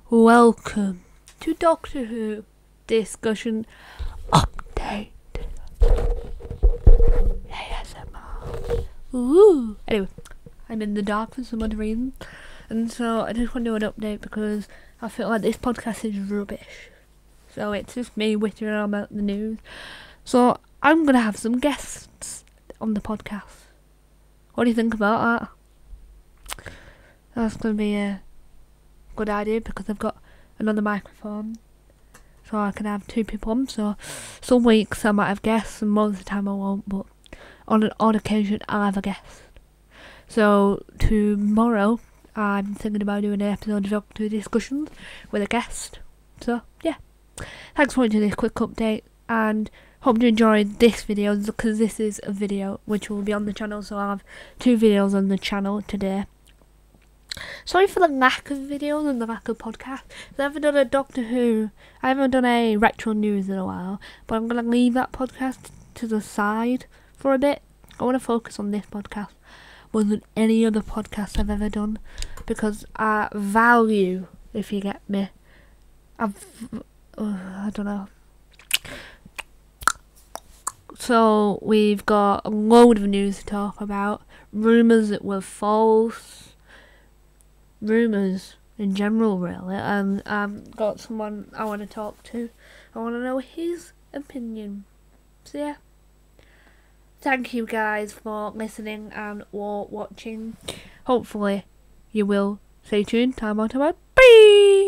Welcome to Doctor Who Discussion Update. ASMR. Ooh. Anyway, I'm in the dark for some odd reason, and so I just want to do an update because I feel like this podcast is rubbish. So it's just me whittering on about the news. So I'm gonna have some guests on the podcast. What do you think about that? That's gonna be a good idea because I've got another microphone, so I can have two people on. So some weeks I might have guests and most of the time I won't, but on an odd occasion I'll have a guest. So tomorrow I'm thinking about doing an episode of Doctor Who Discussions with a guest. So yeah, thanks for watching this quick update and hope you enjoyed this video because this is a video which will be on the channel, so I'll have two videos on the channel today. Sorry for the lack of videos and the lack of podcasts. I haven't done a Doctor Who, I haven't done a retro news in a while, but I'm going to leave that podcast to the side for a bit. I want to focus on this podcast more than any other podcast I've ever done because I value, if you get me, I don't know. So we've got a load of news to talk about, rumours that were false, rumours in general really, and I've got someone I want to talk to. I want to know his opinion. So yeah, thank you guys for listening and or watching. Hopefully you will stay tuned. Time on, bye.